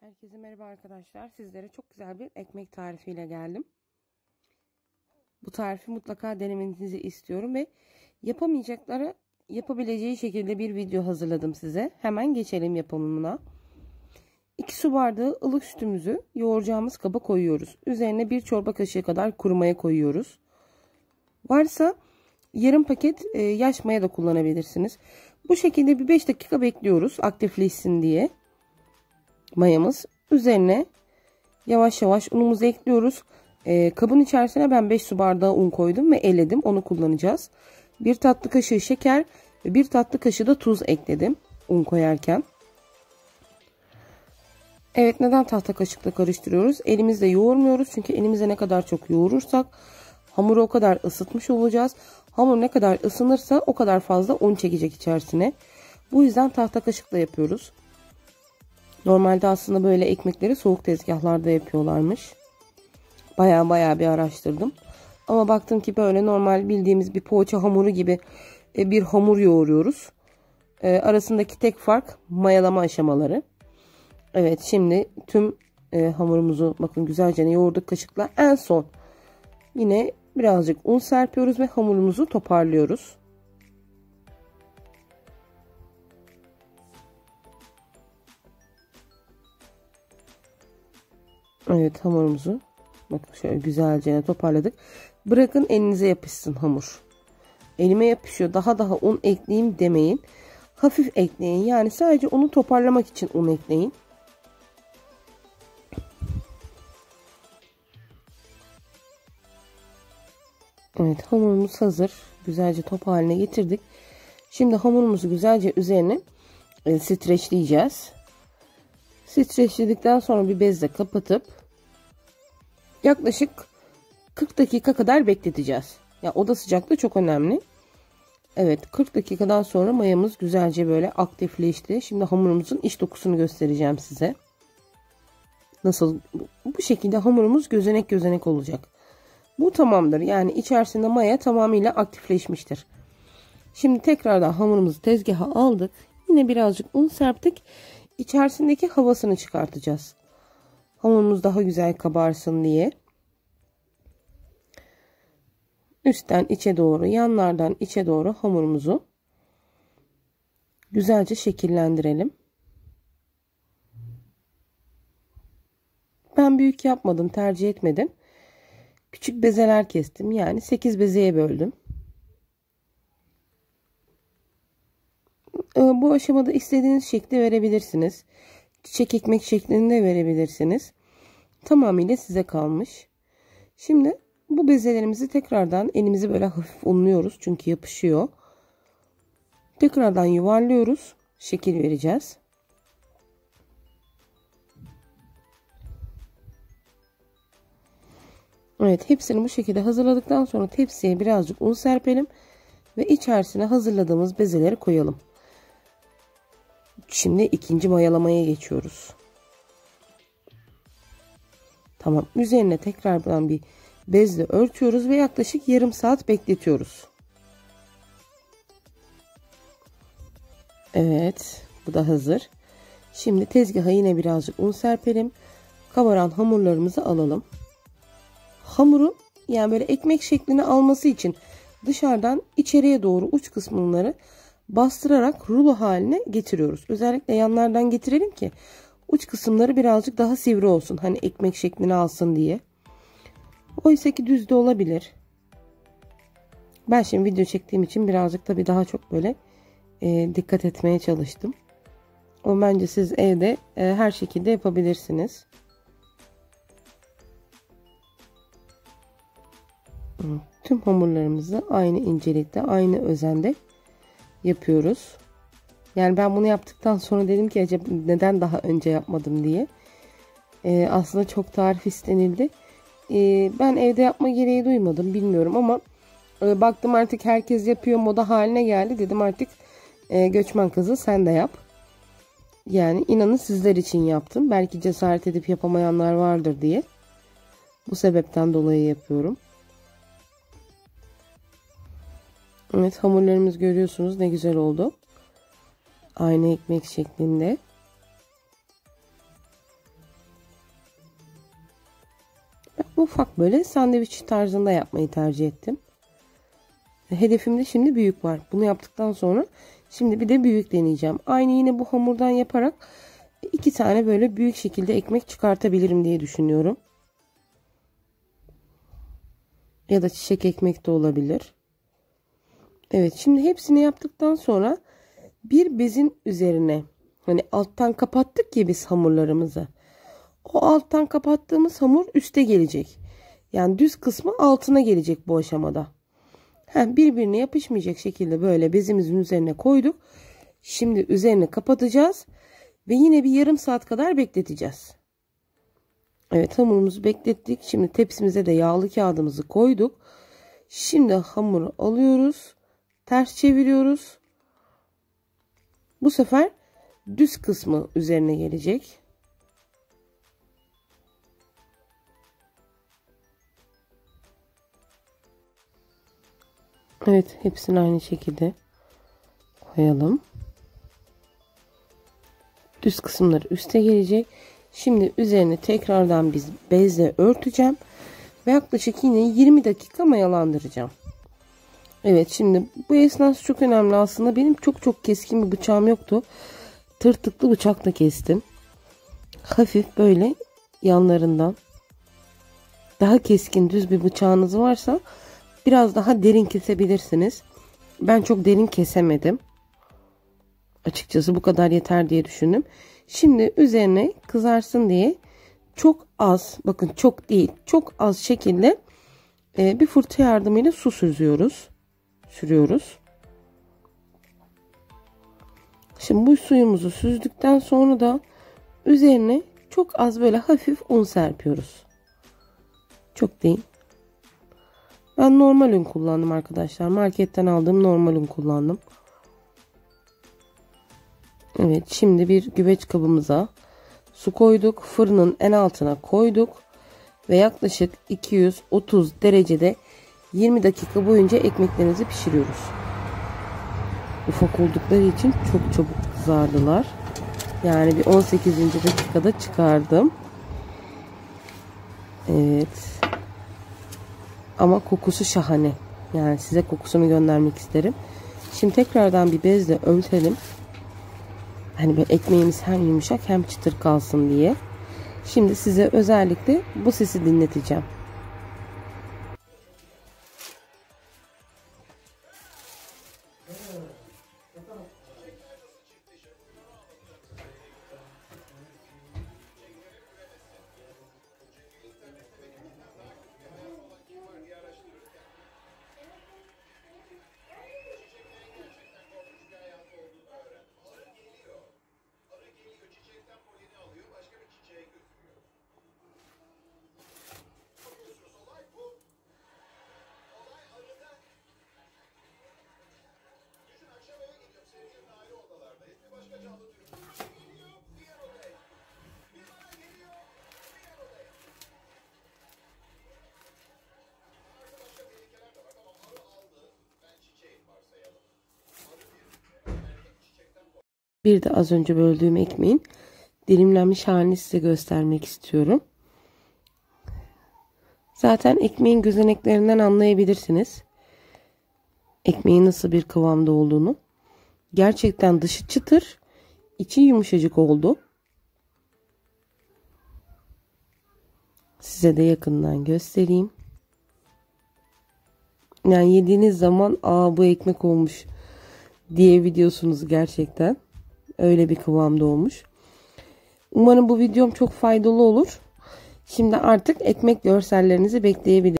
Herkese merhaba arkadaşlar. Sizlere çok güzel bir ekmek tarifiyle geldim. Bu tarifi mutlaka denemenizi istiyorum ve yapamayacaklara yapabileceği şekilde bir video hazırladım size. Hemen geçelim yapımına. 2 su bardağı ılık sütümüzü yoğuracağımız kaba koyuyoruz. Üzerine 1 çorba kaşığı kadar kuru maya koyuyoruz. Varsa yarım paket yaş maya da kullanabilirsiniz. Bu şekilde bir 5 dakika bekliyoruz aktifleşsin diye. Mayamız. Üzerine yavaş yavaş unumuzu ekliyoruz. Kabın içerisine ben 5 su bardağı un koydum ve eledim. Onu kullanacağız. 1 tatlı kaşığı şeker ve 1 tatlı kaşığı da tuz ekledim un koyarken. Evet, neden tahta kaşıkla karıştırıyoruz? Elimizle yoğurmuyoruz. Çünkü elimize ne kadar çok yoğurursak hamuru o kadar ısıtmış olacağız. Hamur ne kadar ısınırsa o kadar fazla un çekecek içerisine. Bu yüzden tahta kaşıkla yapıyoruz. Normalde aslında böyle ekmekleri soğuk tezgahlarda yapıyorlarmış. Baya bir araştırdım. Ama baktım ki böyle normal bildiğimiz bir poğaça hamuru gibi bir hamur yoğuruyoruz. Arasındaki tek fark mayalama aşamaları. Evet, şimdi tüm hamurumuzu bakın güzelce yoğurduk kaşıkla. En son yine birazcık un serpiyoruz ve hamurumuzu toparlıyoruz. Evet, hamurumuzu bakın şöyle güzelce toparladık. Bırakın elinize yapışsın hamur. Elime yapışıyor, daha un ekleyeyim demeyin. Hafif ekleyin. Yani sadece onu toparlamak için un ekleyin. Evet, hamurumuz hazır. Güzelce top haline getirdik. Şimdi hamurumuzu güzelce üzerine streçleyeceğiz. Streçledikten sonra bir bezle kapatıp yaklaşık 40 dakika kadar bekleteceğiz. Ya oda sıcaklığı çok önemli. Evet, 40 dakikadan sonra mayamız güzelce böyle aktifleşti. Şimdi hamurumuzun iç dokusunu göstereceğim size. Nasıl? Bu şekilde hamurumuz gözenek olacak. Bu tamamdır. Yani içerisinde maya tamamıyla aktifleşmiştir. Şimdi tekrardan hamurumuzu tezgaha aldık. Yine birazcık un serptik. İçerisindeki havasını çıkartacağız. Hamurumuz daha güzel kabarsın diye. Üstten içe doğru, yanlardan içe doğru hamurumuzu güzelce şekillendirelim. Ben büyük yapmadım, tercih etmedim. Küçük bezeler kestim. Yani 8 bezeye böldüm. Bu aşamada istediğiniz şekli verebilirsiniz. Çiçek ekmek şeklinde verebilirsiniz. Tamamıyla size kalmış. Şimdi bu bezelerimizi tekrardan elimizi böyle hafif unluyoruz. Çünkü yapışıyor. Tekrardan yuvarlıyoruz. Şekil vereceğiz. Evet, hepsini bu şekilde hazırladıktan sonra tepsiye birazcık un serpelim. Ve içerisine hazırladığımız bezeleri koyalım. Şimdi ikinci mayalamaya geçiyoruz. Tamam. Üzerine tekrardan bir bezle örtüyoruz ve yaklaşık yarım saat bekletiyoruz. Evet. Bu da hazır. Şimdi tezgaha yine birazcık un serpelim. Kabaran hamurlarımızı alalım. Hamuru yani böyle ekmek şeklini alması için dışarıdan içeriye doğru uç kısımları bastırarak rulo haline getiriyoruz. Özellikle yanlardan getirelim ki uç kısımları birazcık daha sivri olsun. Hani ekmek şeklini alsın diye. Oysa ki düz de olabilir. Ben şimdi video çektiğim için birazcık tabii daha çok böyle dikkat etmeye çalıştım. Ama bence siz evde her şekilde yapabilirsiniz. Tüm hamurlarımızı aynı incelikte, aynı özende yapıyoruz. Yani ben bunu yaptıktan sonra dedim ki acaba neden daha önce yapmadım diye. Aslında çok tarif istenildi. Ben evde yapma gereği duymadım, bilmiyorum ama baktım artık herkes yapıyor, moda haline geldi. Dedim artık göçmen kızı sen de yap. Yani inanın sizler için yaptım. Belki cesaret edip yapamayanlar vardır diye. Bu sebepten dolayı yapıyorum. Evet, hamurlarımız görüyorsunuz ne güzel oldu. Aynı ekmek şeklinde. ufak böyle sandviç tarzında yapmayı tercih ettim. Hedefimde şimdi büyük var. Bunu yaptıktan sonra şimdi bir de büyük deneyeceğim. Aynı yine bu hamurdan yaparak 2 tane böyle büyük şekilde ekmek çıkartabilirim diye düşünüyorum. Ya da çiçek ekmek de olabilir. Evet, şimdi hepsini yaptıktan sonra bir bezin üzerine, hani alttan kapattık ya biz hamurlarımızı. O alttan kapattığımız hamur üste gelecek. Yani düz kısmı altına gelecek bu aşamada. Birbirine yapışmayacak şekilde böyle bezimizin üzerine koyduk. Şimdi üzerine kapatacağız. Ve yine bir yarım saat kadar bekleteceğiz. Evet, hamurumuzu beklettik. Şimdi tepsimize de yağlı kağıdımızı koyduk. Şimdi hamuru alıyoruz. Ters çeviriyoruz. Bu sefer düz kısmı üzerine gelecek. Evet, hepsini aynı şekilde koyalım. Düz kısımları üste gelecek. Şimdi üzerine tekrardan biz bezle örteceğim. Ve yaklaşık yine 20 dakika mayalandıracağım. Evet, şimdi bu esnası çok önemli aslında. Benim çok keskin bir bıçağım yoktu. Tırtıklı bıçakla kestim. Hafif böyle yanlarından. Daha keskin düz bir bıçağınız varsa biraz daha derin kesebilirsiniz. Ben çok derin kesemedim. Açıkçası bu kadar yeter diye düşündüm. Şimdi üzerine kızarsın diye çok az, bakın çok değil, çok az şekilde bir fırça yardımıyla su sürüyoruz. Şimdi bu suyumuzu süzdükten sonra da üzerine çok az böyle hafif un serpiyoruz. Çok değil. Ben normal un kullandım arkadaşlar. Marketten aldığım normal un kullandım. Evet, şimdi bir güveç kabımıza su koyduk. Fırının en altına koyduk. Ve yaklaşık 230 derecede 20 dakika boyunca ekmeklerimizi pişiriyoruz. Ufak oldukları için çok çabuk kızardılar. Yani bir 18. dakikada çıkardım. Evet. Ama kokusu şahane. Yani size kokusunu göndermek isterim. Şimdi tekrardan bir bezle örtelim. Hani böyle ekmeğimiz hem yumuşak hem çıtır kalsın diye. Şimdi size özellikle bu sesi dinleteceğim. Bir de az önce böldüğüm ekmeğin dilimlenmiş halini size göstermek istiyorum. Zaten ekmeğin gözeneklerinden anlayabilirsiniz. Ekmeğin nasıl bir kıvamda olduğunu. Gerçekten dışı çıtır, içi yumuşacık oldu. Size de yakından göstereyim. Yani yediğiniz zaman bu ekmek olmuş diyebiliyorsunuz gerçekten. Öyle bir kıvamda olmuş. Umarım bu videom çok faydalı olur. Şimdi artık ekmek görsellerinizi bekleyebilirsiniz.